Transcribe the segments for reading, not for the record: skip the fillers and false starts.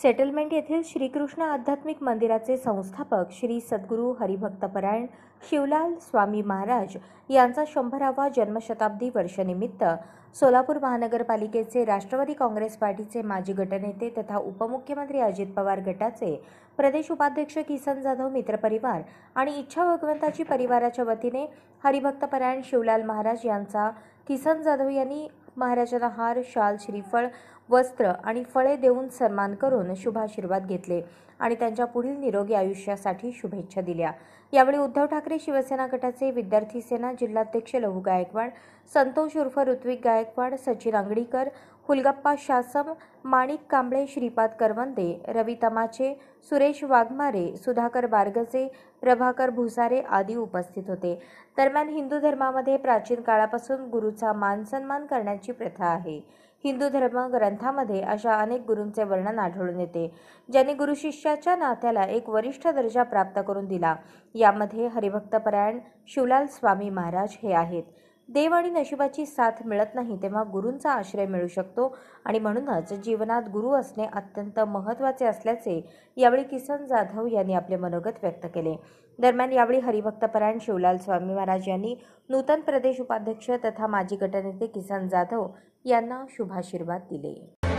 Settlement येथील श्रीकृष्ण आध्यात्मिक मंदिराचे संस्थापक श्री सद्गुरू हरिभक्तपरायण शिवलाल स्वामी महाराज यांचा 100वा जन्मशताब्दी वर्षनिमित्त सोलापूर महानगरपालिकेचे राष्ट्रवादी काँग्रेस पार्टीचे माजी गटनेते तथा उपमुख्यमंत्री अजित पवार गटाचे प्रदेश उपाध्यक्ष किसन जाधव मित्रपरिवार आणि इच्छा भगवंताची परिवाराच्या वतीने हरिभक्तपरायण शिवलाल महाराज यांचा किसन जाधव यांनी महाराजांना हार, शाल, श्रीफळ, वस्त्र आणि फळे देऊन सन्मान करून शुभाशीर्वाद घेतले आणि त्यांच्या पुढील निरोगी आयुष्यासाठी शुभेच्छा दिल्या। यावेळी उद्धव ठाकरे शिवसेना गटाचे विद्यार्थी सेना जिल्हाध्यक्ष लहू गायकवाड, संतोष उर्फ ऋत्विक गायकवाड, सचिन अंगडीकर, हुलगप्पा शासम, माणिक कांबळे, श्रीपाद करवंदे, रवी तमाचे, सुरेश वाघमारे, सुधाकर बारगजे, प्रभाकर भुसारे आदी उपस्थित होते। दरम्यान हिंदू धर्मामध्ये प्राचीन काळापासून गुरुचा मानसन्मान करण्याची प्रथा आहे। हिंदू धर्म ग्रंथामध्ये अशा अनेक गुरूंचे वर्णन आढळून येते ज्यांनी गुरु शिष्याच्या नात्याला एक वरिष्ठ दर्जा प्राप्त करून दिला। यामध्ये हरिभक्तपरायण शिवलाल स्वामी महाराज हे आहेत। देव आणि नशिबाची साथ मिळत नाही तेव्हा गुरूंचा आश्रय मिळू शकतो आणि म्हणूनच जीवनात गुरु असणे अत्यंत महत्त्वाचे असल्याचे यावेळी किसन जाधव यांनी आपले मनोगत व्यक्त केले। दरम्यान यावेळी हरिभक्तपरायण शिवलाल स्वामी महाराज यांनी नूतन प्रदेश उपाध्यक्ष तथा माजी गटनेते किसन जाधव यांना शुभाशीर्वाद दिले।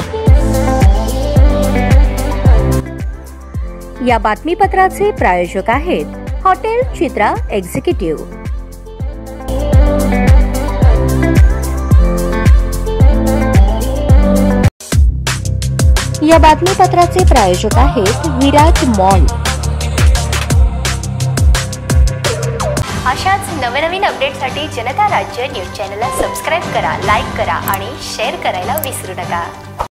या बातमीपत्राचे प्रायोजक आहेत हॉटेल चित्रा एक्झिक्युटिव्ह। या बातमीपत्राचे प्रायोजक आहेत विराज मॉल। अशाच नवनवीन अपडेटसाठी जनता राज्य न्यूज चॅनलला सबस्क्राइब करा, लाईक करा आणि शेअर करायला विसरू नका।